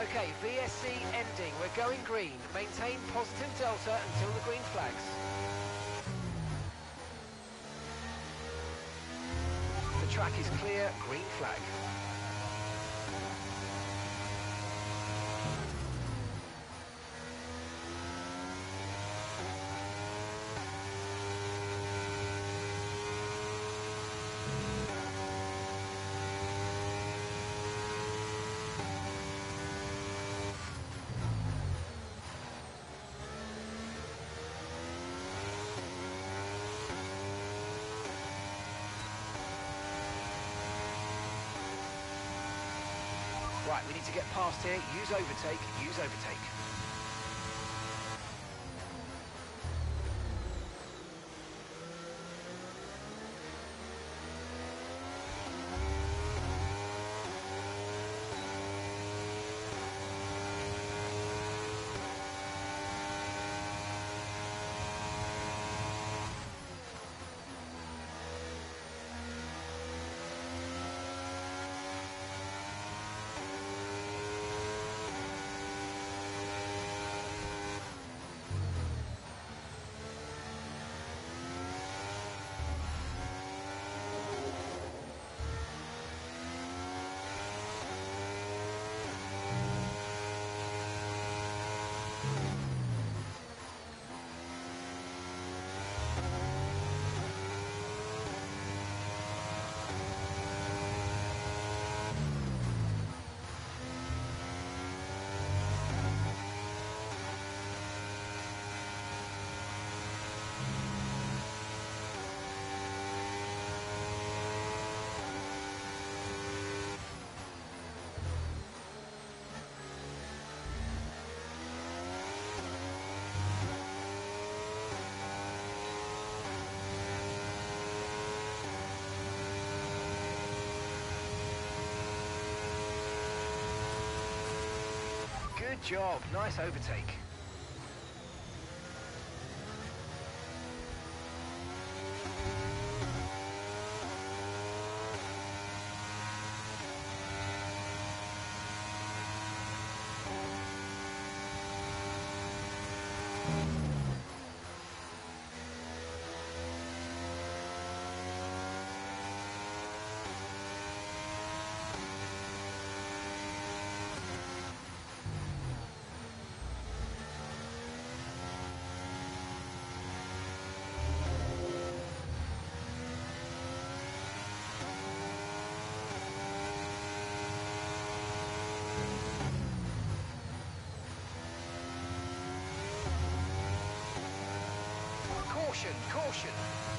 Okay, VSC ending. We're going green. Maintain positive delta until the green flags. The track is clear, green flag. Right, we need to get past here. Use overtake, use overtake. Good job, nice overtake. Caution, caution.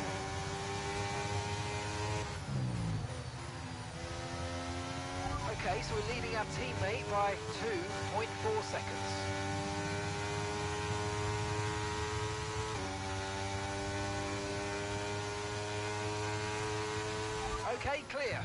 Okay, so we're leading our teammate by 2.4 seconds. Okay, clear.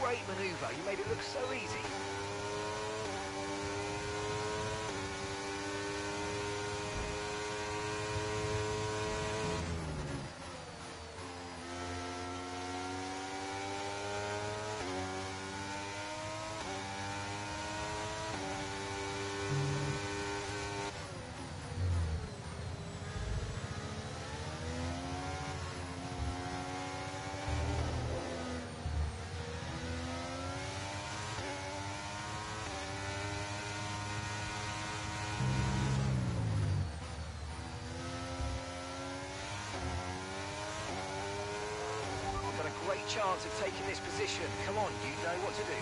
great manoeuvre. You made it look so easy. Great chance of taking this position. Come on, you know what to do.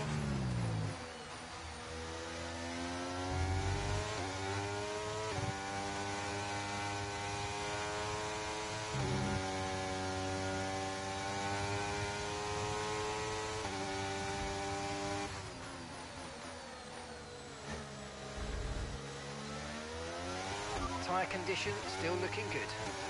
Tyre condition still looking good.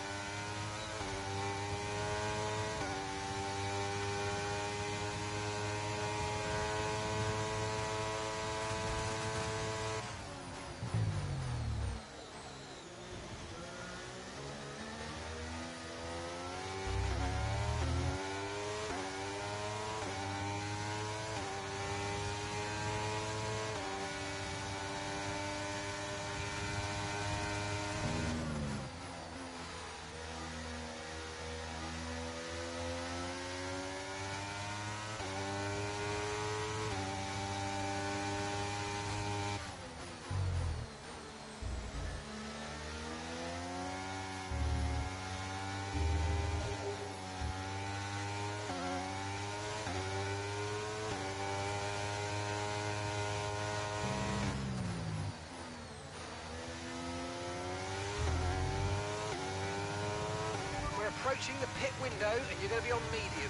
We're approaching the pit window and you're going to be on mediums.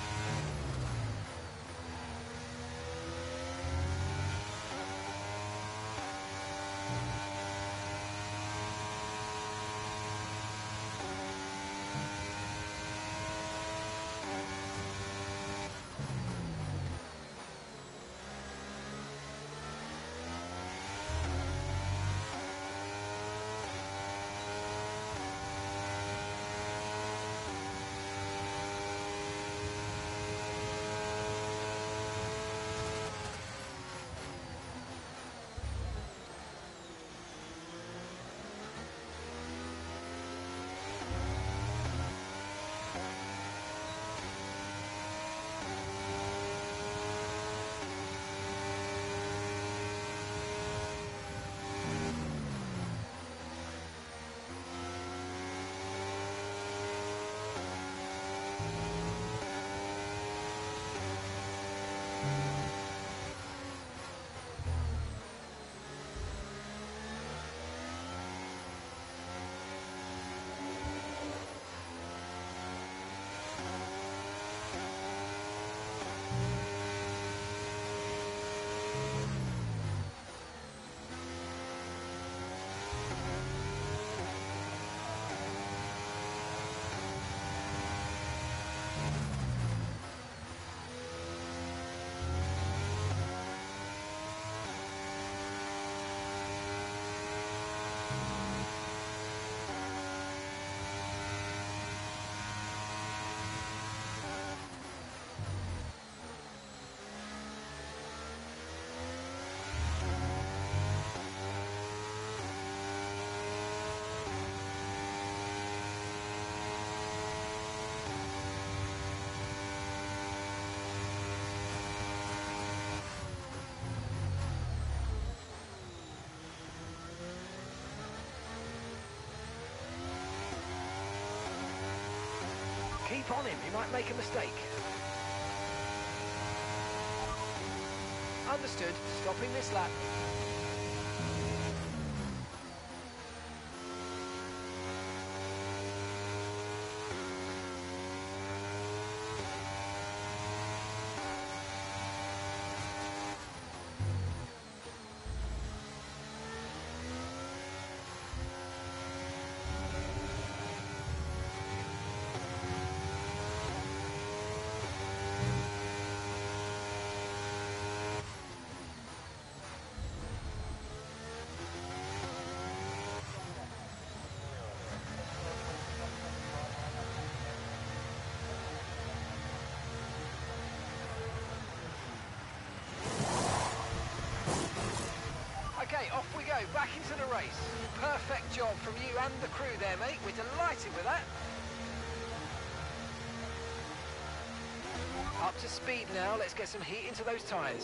Keep on him, he might make a mistake. Understood, stopping this lap. back into the race. Perfect job from you and the crew there, mate. We're delighted with that. Up to speed now. Let's get some heat into those tyres.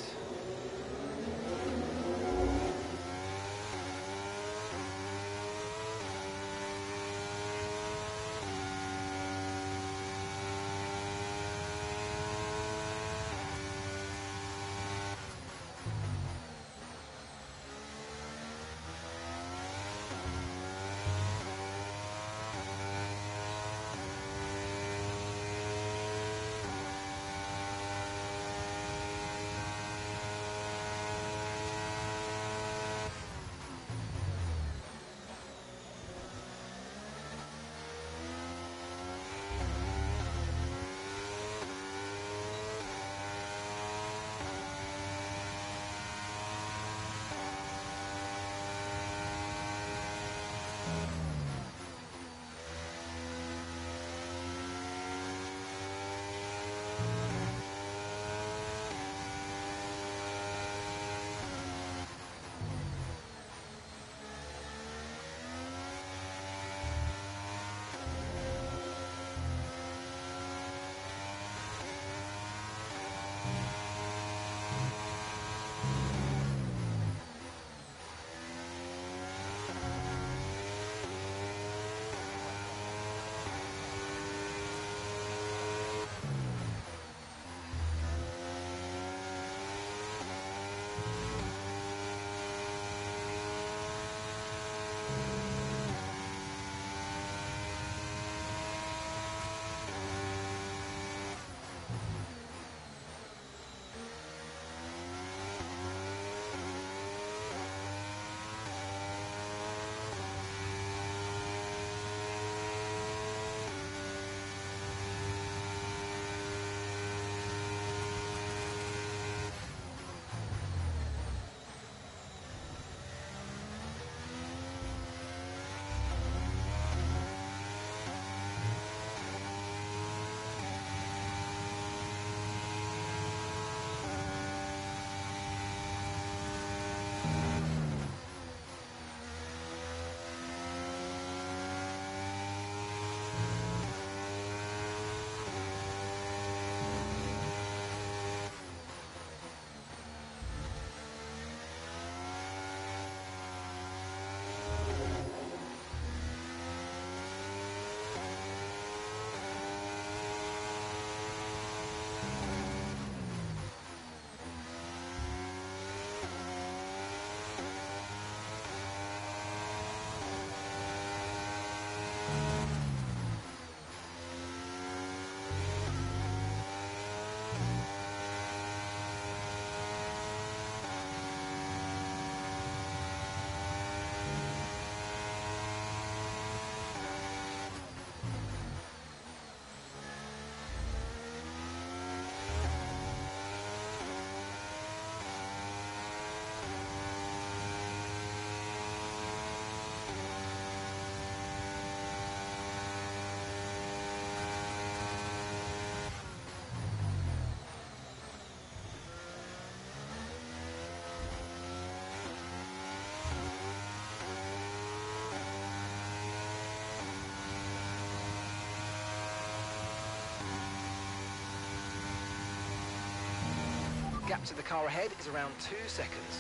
Gap to the car ahead is around 2 seconds.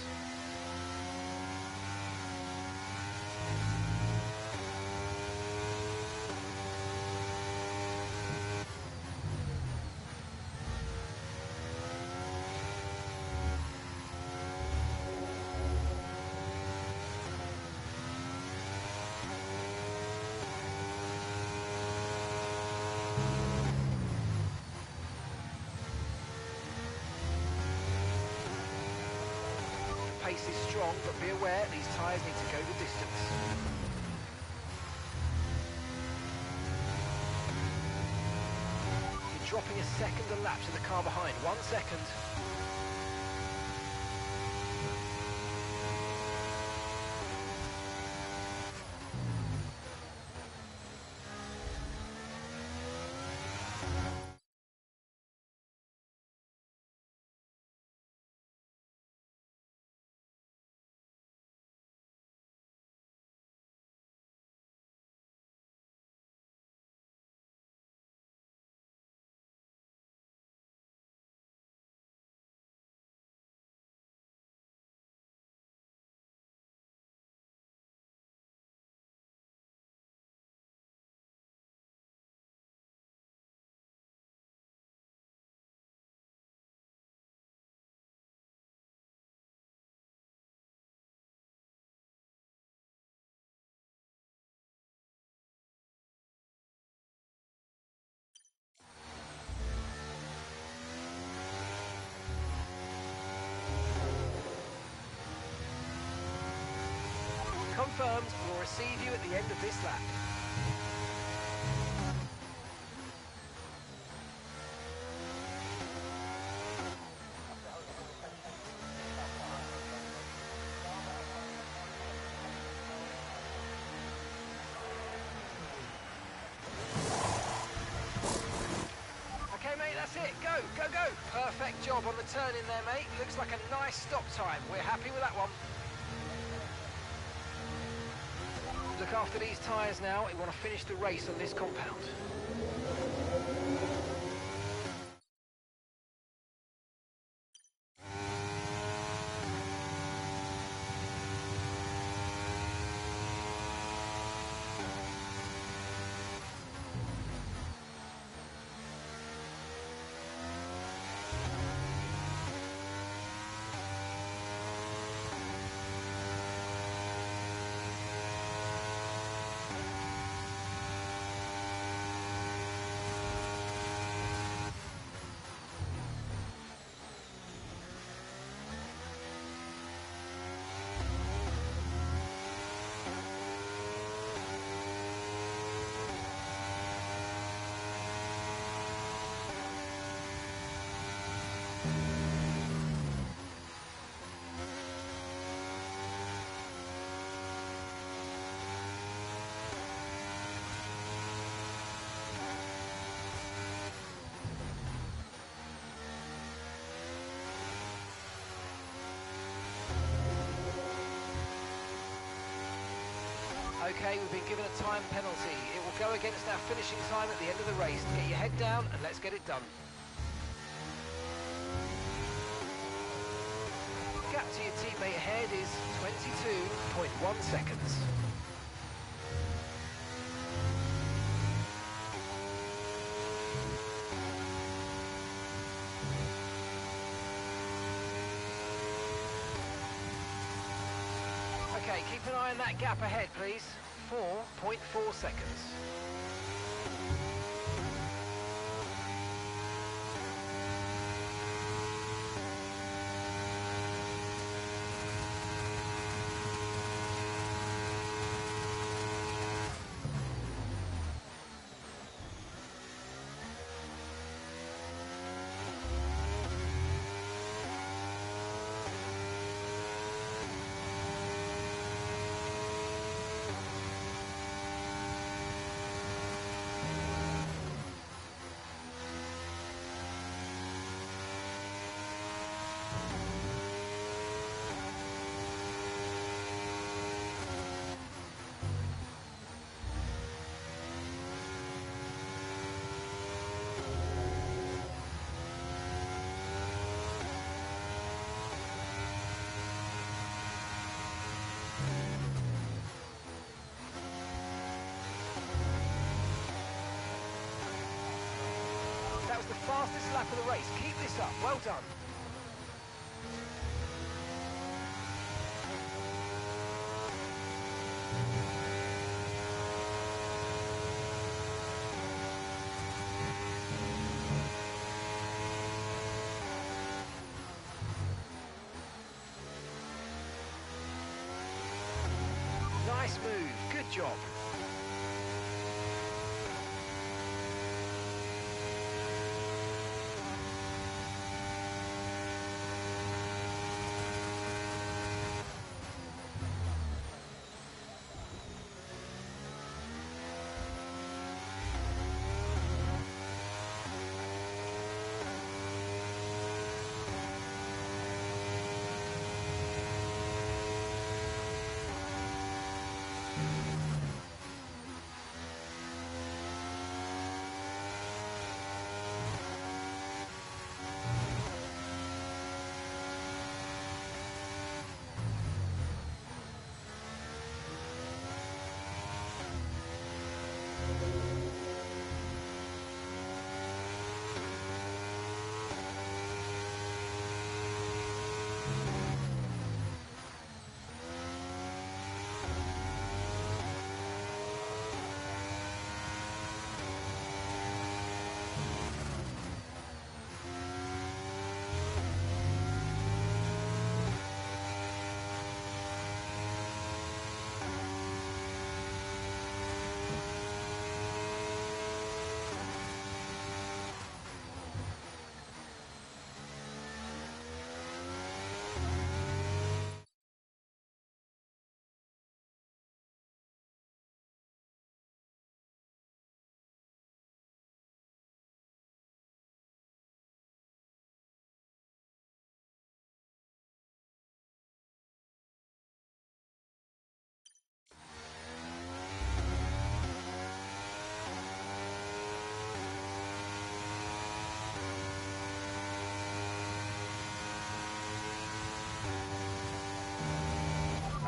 Pace is strong, but be aware these tyres need to go the distance. You're dropping a second a lap to the car behind. 1 second. confirmed. We'll receive you at the end of this lap. Okay, mate, that's it. Go, go, go. Perfect job on the turn in there, mate. Looks like a nice stop time. We're happy with that one. Look after these tyres now. We want to finish the race on this compound. Okay, we've been given a time penalty. It will go against our finishing time at the end of the race. Get your head down and let's get it done. Gap to your teammate ahead is 22.1 seconds. Okay, keep an eye on that gap ahead, please. 4.4 seconds. That was the fastest lap of the race. Keep this up. Well done. Nice move. Good job.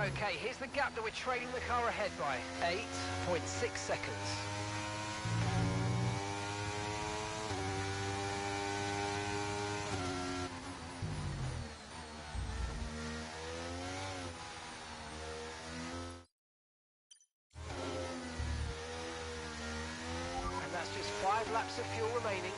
Okay, here's the gap that we're trailing the car ahead by. 8.6 seconds. And that's just 5 laps of fuel remaining.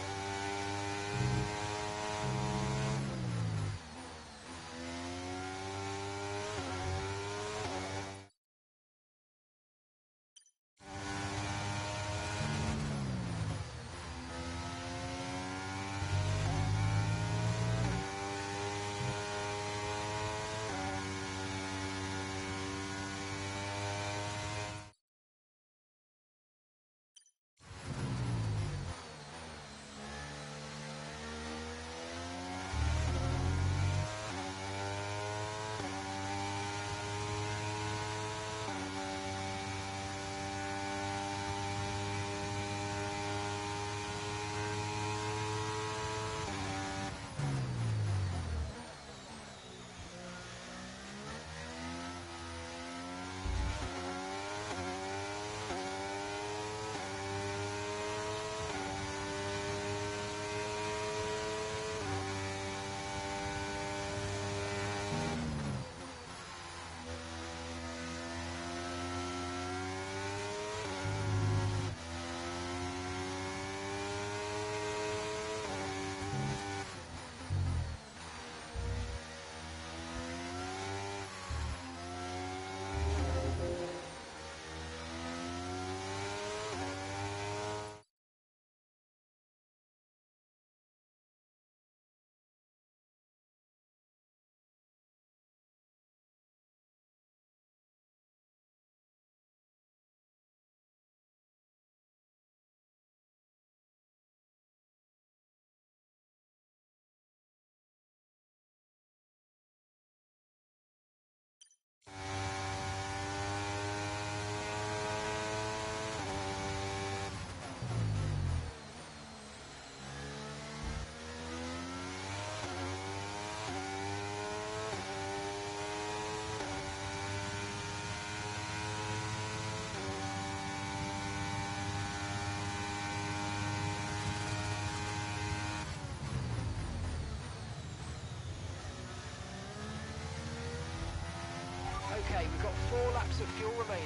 Okay, we've got 4 laps of fuel remaining.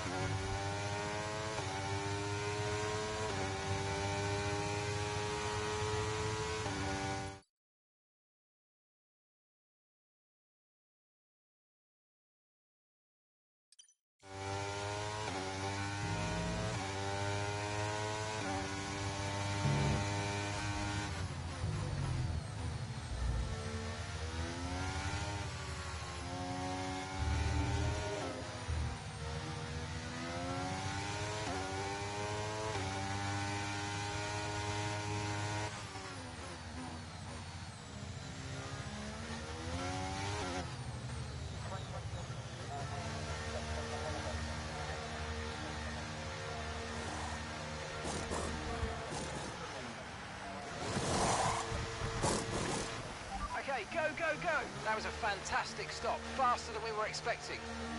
Okay, go, go, go! That was a fantastic stop, faster than we were expecting.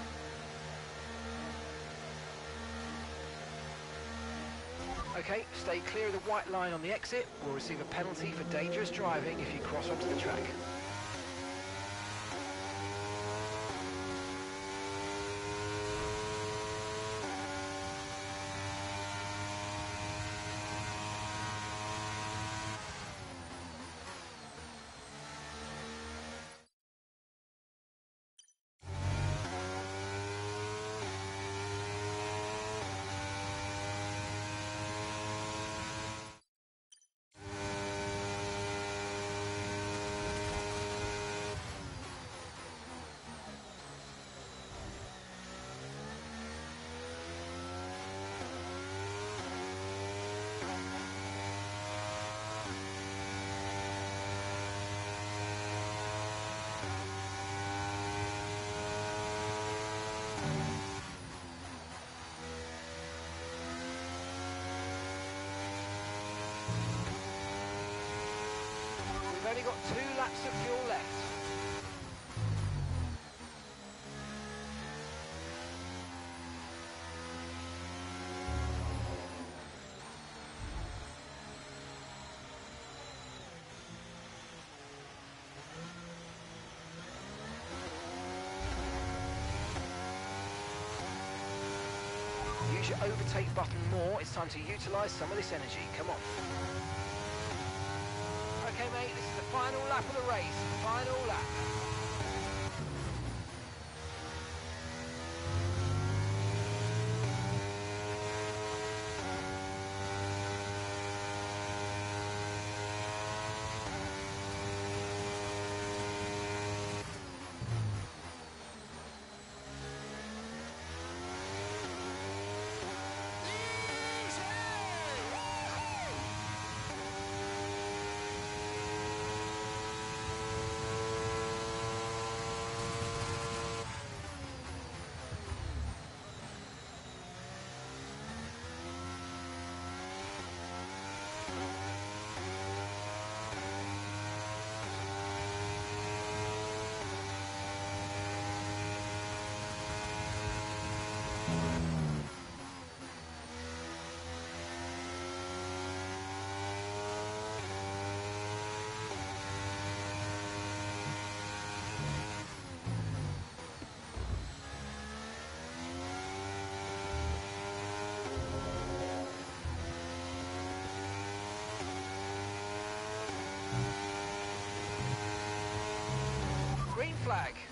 Okay, stay clear of the white line on the exit. We'll receive a penalty for dangerous driving if you cross onto the track. We've only got 2 laps of fuel left. overtake button more. It's time to utilise some of this energy. Come on. Okay, mate, this is the final lap of the race. Final lap. Green flag.